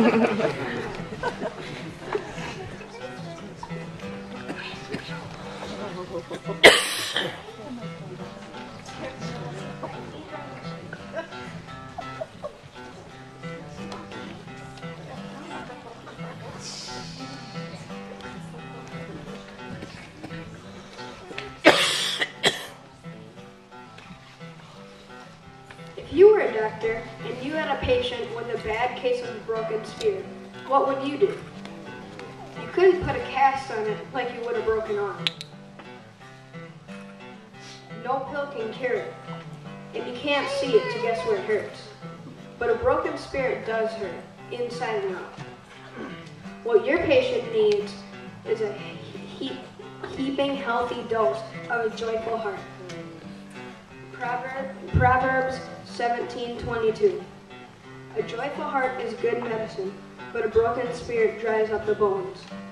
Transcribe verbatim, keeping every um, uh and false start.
If you were a doctor and you had a patient with a bad case of a broken spirit, what would you do? You couldn't put a cast on it like you would a broken arm. No pill can cure it, and you can't see it to guess where it hurts. But a broken spirit does hurt, inside and out. What your patient needs is a he heaping healthy dose of a joyful heart. Proverb, Proverbs seventeen twenty-two. A joyful heart is good medicine, but a broken spirit dries up the bones.